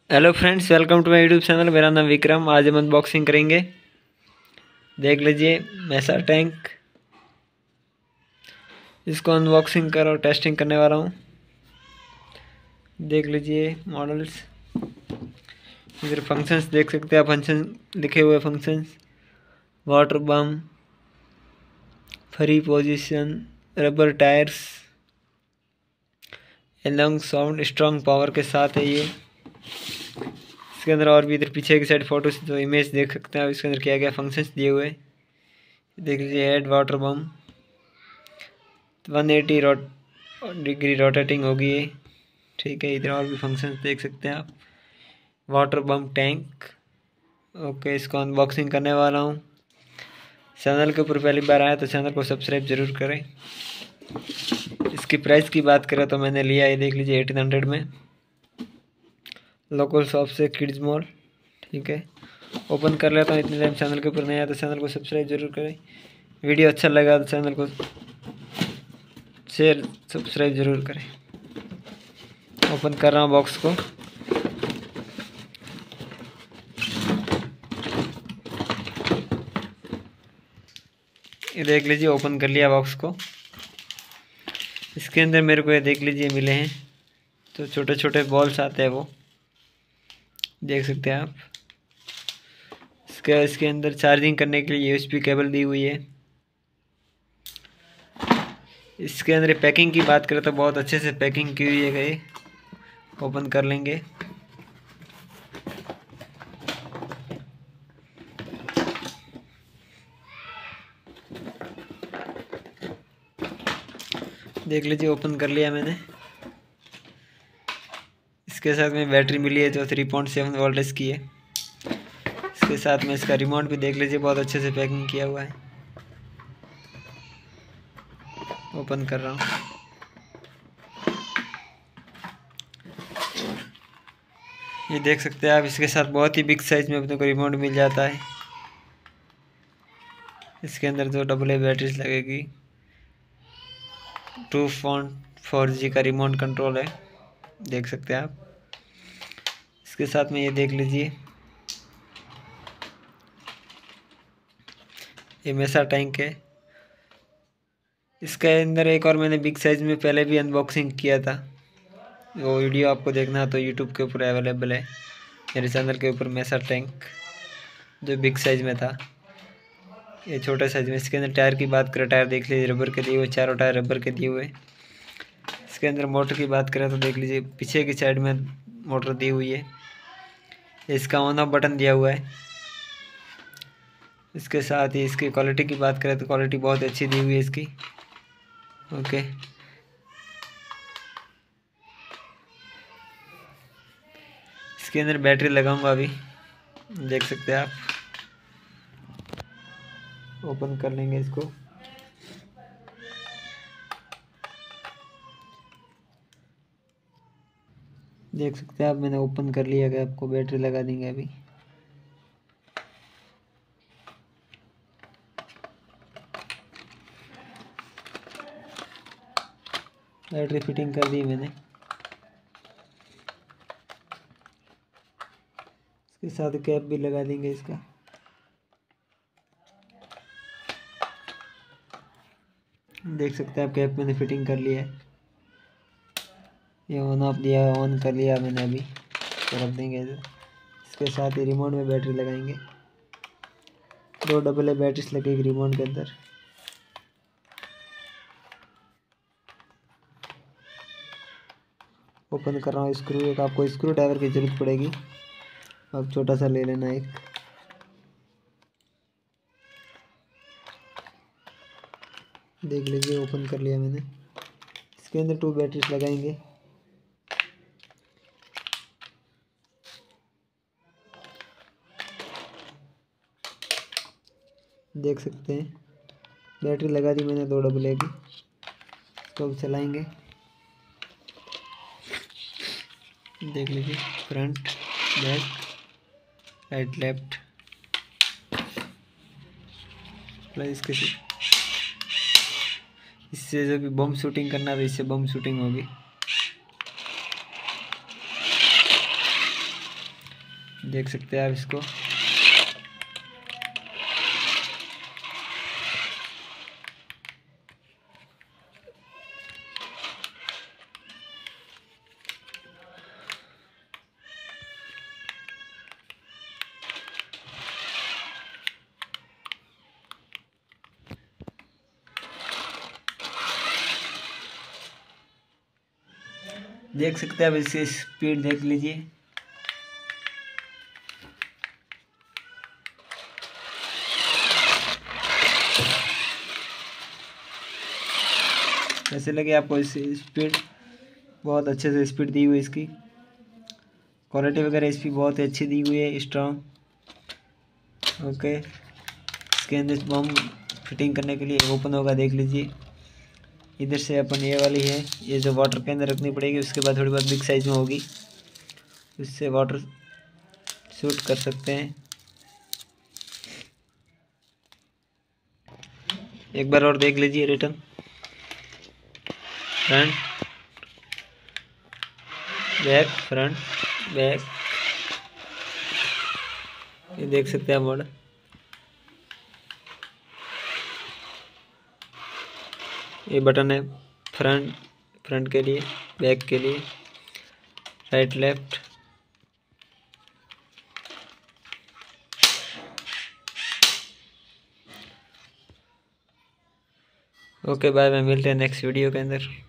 Hello friends, welcome to my YouTube channel. मेरा नाम विक्रम। आज हम अनबॉक्सिंग करेंगे। देख लीजिए मैसा टैंक। इसको अनबॉक्सिंग कर और टेस्टिंग करने वाला हूँ। देख लीजिए मॉडल्स। इधर फंक्शंस देख सकते हैं, फंक्शन लिखे हुए functions. Water bomb, free position, rubber tyres, long sound, strong power के साथ है ये। इसके अंदर और भी इधर पीछे की साइड फोटो जो इमेज देख सकते हैं आप। इसके अंदर क्या क्या फंक्शंस दिए हुए हैं देख लीजिए। Head water bomb 180 degree rotating होगी ये, ठीक है। इधर और भी फंक्शंस देख सकते हैं आप। Water bomb tank, okay. इसको अनबॉक्सिंग करने वाला हूँ। चैनल के ऊपर पहली बार आया तो चैनल को सब्सक्राइब जरूर करें। इसकी प्राइस की बात करें तो मैंने लिया ये देख लीजिए 1800 में, लोकल शॉप से, किड्स मॉल, ठीक है। ओपन कर लेता हूँ। इतने टाइम चैनल के ऊपर नहीं आया तो चैनल को सब्सक्राइब जरूर करें। वीडियो अच्छा लगा तो चैनल को शेयर सब्सक्राइब जरूर करें। ओपन कर रहा हूँ बॉक्स को। ये देख लीजिए ओपन कर लिया बॉक्स को। इसके अंदर मेरे को ये देख लीजिए मिले हैं तो छोटे छोटे बॉल्स आते हैं, वो देख सकते हैं आप। इसके अंदर चार्जिंग करने के लिए यूएसबी केबल दी हुई है। इसके अंदर पैकिंग की बात करें तो बहुत अच्छे से पैकिंग की हुई है गई। ओपन कर लेंगे। देख लीजिए ओपन कर लिया मैंने। इसके साथ में बैटरी मिली है जो 3.7 वोल्टेज की है। इसके साथ में इसका रिमोट भी देख लीजिए, बहुत अच्छे से पैकिंग किया हुआ है। ओपन कर रहा हूँ। ये देख सकते हैं आप। इसके साथ बहुत ही बिग साइज में अपने को रिमोट मिल जाता है। इसके अंदर जो AA बैटरीज लगेगी। 2.4G का रिमोट कंट्रोल है, देख सकते हैं आप। इसके साथ में ये देख लीजिए ये मैसा टैंक है। इसके अंदर एक और मैंने बिग साइज में पहले भी अनबॉक्सिंग किया था, वो वीडियो आपको देखना तो यूट्यूब के ऊपर अवेलेबल है मेरे चैनल के ऊपर। मैसा टैंक जो बिग साइज में था, ये छोटे साइज में। इसके अंदर टायर की बात करें, टायर देख लीजिए रबर के दिए हुए, चारों टायर रबर के दिए हुए। इसके अंदर मोटर की बात करें तो देख लीजिए पीछे की साइड में मोटर दी हुई है। इसका ऑन ऑफ बटन दिया हुआ है। इसके साथ ही इसकी क्वालिटी की बात करें तो क्वालिटी बहुत अच्छी दी हुई है इसकी, ओके। इसके अंदर बैटरी लगाऊंगा अभी, देख सकते हैं आप। ओपन कर लेंगे इसको। देख सकते हैं आप, मैंने ओपन कर लिया। कि आपको बैटरी लगा देंगे अभी। बैटरी फिटिंग कर दी मैंने। इसके साथ कैप भी लगा देंगे इसका। देख सकते हैं आप, कैप मैंने फिटिंग कर लिया है। ये ऑन ऑफ दिया, ऑन कर लिया मैंने अभी, तो रख देंगे इधर। इसके साथ ही रिमोट में बैटरी लगाएंगे। 2 AA बैटरीज लगेगी रिमोट के अंदर। ओपन कर रहा हूँ स्क्रू। एक आपको स्क्रू ड्राइवर की ज़रूरत पड़ेगी, आप छोटा सा ले लेना एक। देख लीजिए ओपन कर लिया मैंने। इसके अंदर 2 बैटरीज लगाएंगे। देख सकते हैं बैटरी लगा दी मैंने 2 AA की। इसको अब चलाएंगे। देख लीजिए front, back, right, left, plus इसके इससे जो भी बम शूटिंग करना है इससे बम शूटिंग होगी। देख सकते हैं आप इसको। देख सकते हैं, अब इसकी स्पीड देख लीजिए। ऐसे लगे आपको इसकी स्पीड, बहुत अच्छे से स्पीड दी हुई है इसकी। क्वालिटी वगैरह इसकी बहुत ही अच्छी दी हुई है, स्ट्रॉन्ग। ओके, इसके अंदर बम फिटिंग करने के लिए ओपन होगा, देख लीजिए। इधर से अपन ये वाली है, ये जो वाटर के अंदर रखनी पड़ेगी, उसके बाद थोड़ी बहुत बिग साइज में होगी, उससे वाटर शूट कर सकते हैं। एक बार और देख लीजिए, return, front back, front back, ये देख सकते हैं मोड। ये बटन है फ्रंट के लिए, बैक के लिए, right left. Okay bye bye, मिलते हैं नेक्स्ट वीडियो के अंदर।